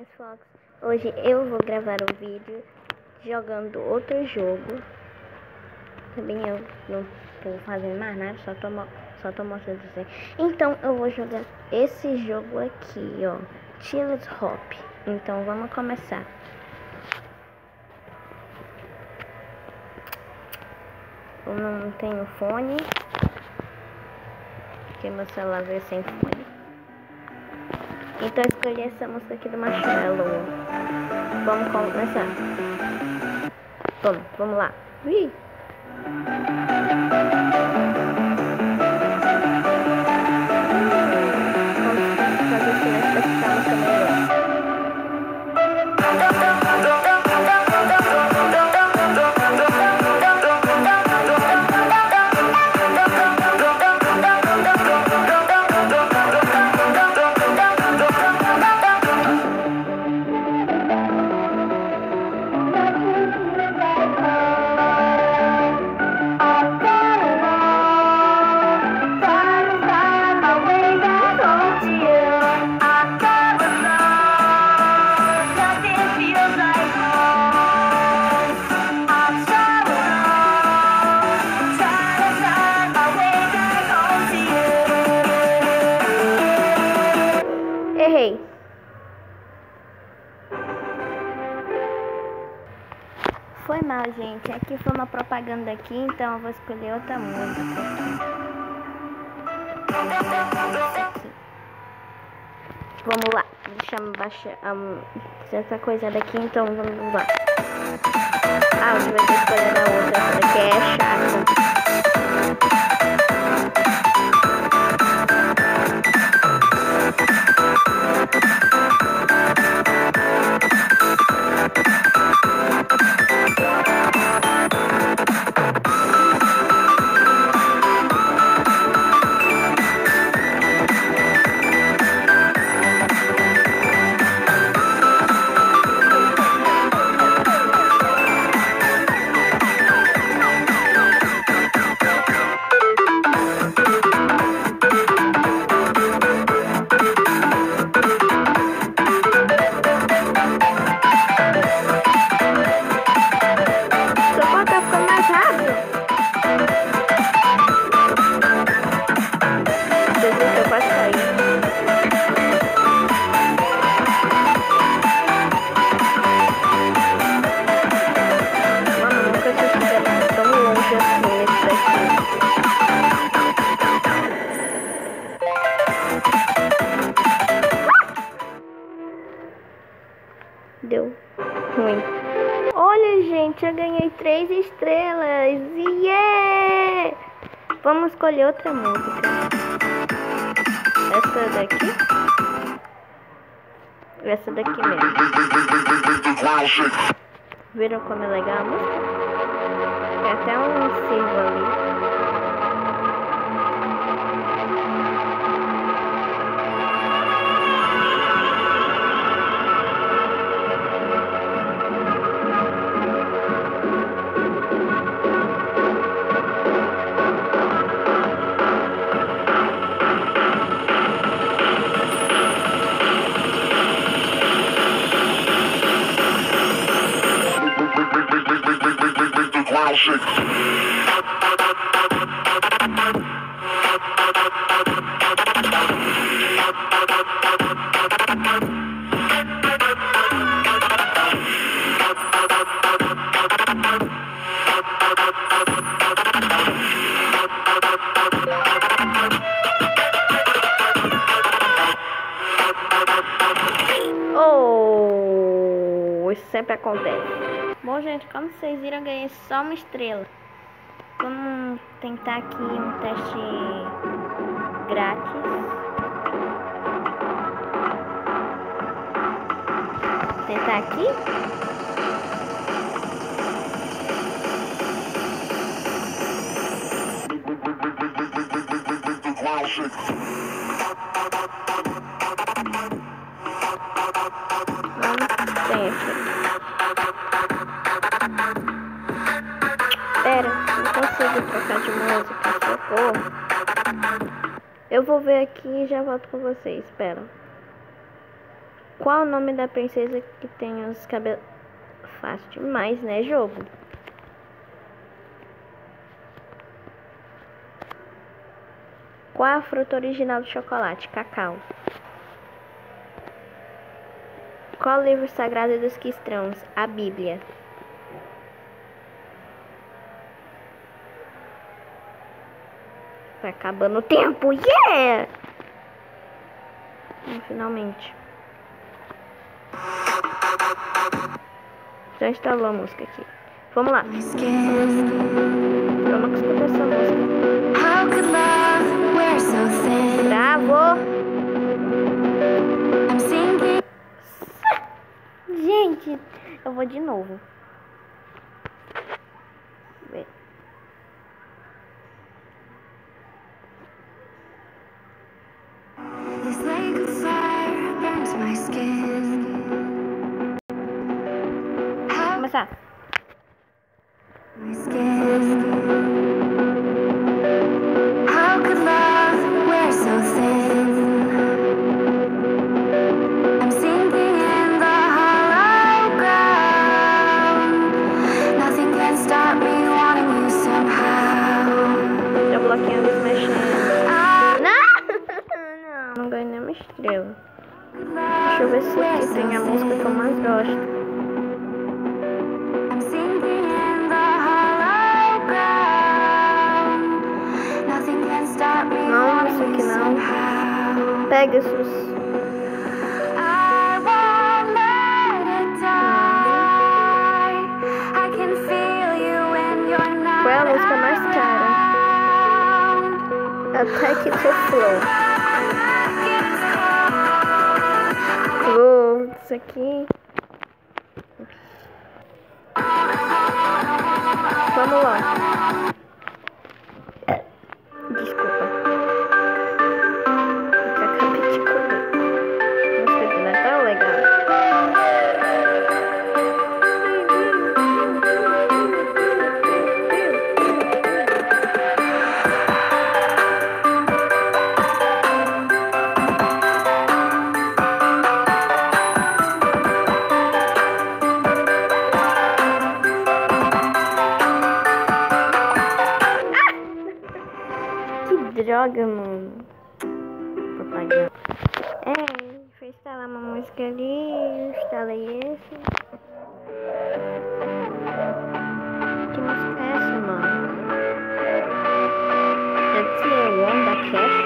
Games Fox. Hoje eu vou gravar um vídeo jogando outro jogo. Também eu não tô fazendo mais nada, só tô mostrando pra vocês. Então eu vou jogar esse jogo aqui, ó, Chillet Hop. Então vamos começar. Eu não tenho fone, porque meu celular veio sem fone. Então eu escolhi essa música aqui do Marshmello. Vamos começar. Vamos lá. Ui. Vamos fazer silêncio pra ficar a música melhor. Errei. Foi mal, gente. Aqui foi uma propaganda aqui, então eu vou escolher outra música. Aqui. Vamos lá. Deixa eu baixar essa coisa daqui, então vamos lá. Ah, eu devia ter escolhido a outra. Essa daqui é chata. Deu ruim. Olha, gente, eu ganhei 3 estrelas. Yeah! Vamos escolher outra música. Essa daqui. Essa daqui mesmo. Viram como é legal a música? Tem até um sirvo ali. Oh, isso sempre acontece. Bom, gente, como vocês viram, eu ganhei só uma estrela. Vamos tentar aqui um teste grátis. Tentar aqui. Pera, não consigo trocar de música, socorro. Eu vou ver aqui e já volto com vocês, espera. Qual o nome da princesa que tem os cabelos... Fácil demais, né, jogo? Qual é a fruta original do chocolate? Cacau. Qual o livro sagrado dos cristãos? A Bíblia. Tá acabando o tempo, yeah! Finalmente. Já instalou a música aqui. Vamos lá. Vamos escutar essa música. Bravo! Gente, eu vou de novo. Vê. Começar. Não ganhei nenhuma estrela. Deixa eu ver se aqui tem a música que eu mais gosto. Não, isso aqui não. Pegasus. Qual é a música mais cara? Attack the Flow. Isso aqui. Vamos lá. Desculpa. Eu acabei de comer. Não sei se não é tão legal. Droga, mano. Propaganda. Foi instalar uma música ali, instalei esse. Que música é essa, mano? Deve ser o One da Kesha.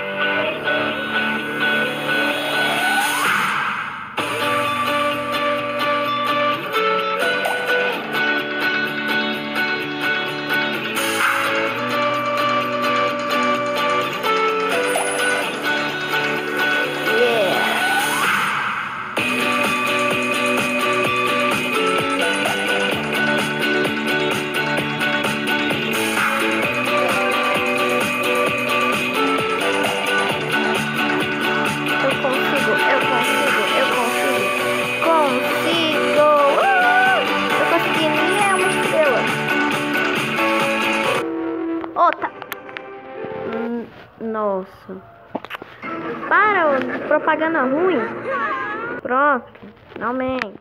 Nossa. Para, propaganda ruim. Pronto, finalmente.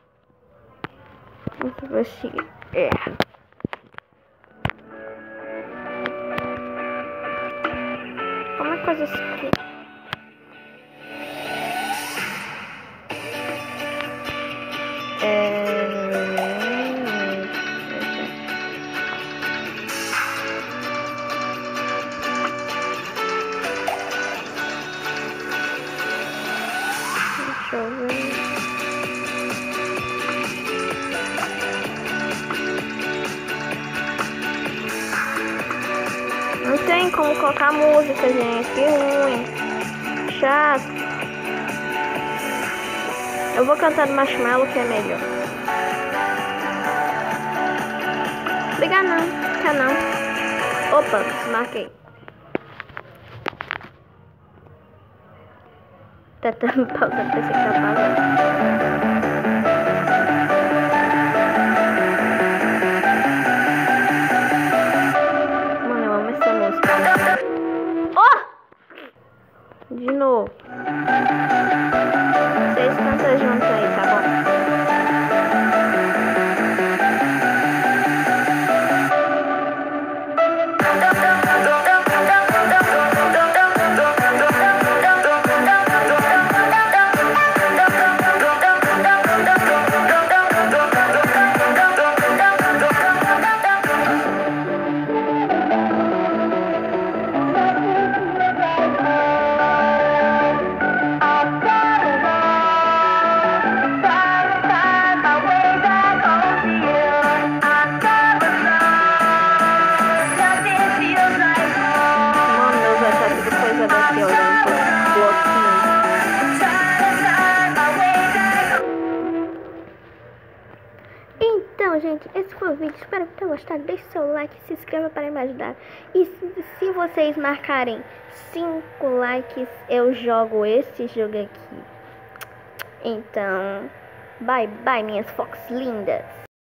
Vamos ver se é. Como é coisa assim? Deixa eu ver. Não tem como colocar música, gente. Que ruim. Chato. Eu vou cantar do Marshmallow, que é melhor. Ligar não. Quer não. Opa, marquei. Tá dando pausa, pensei que tá pausando. Mano, eu amo essa música. Oh! De novo. Vocês Então, gente, esse foi o vídeo. Espero que tenham gostado. Deixe seu like, se inscreva para me ajudar. E se vocês marcarem 5 likes, eu jogo esse jogo aqui. Então, bye bye, minhas fox lindas.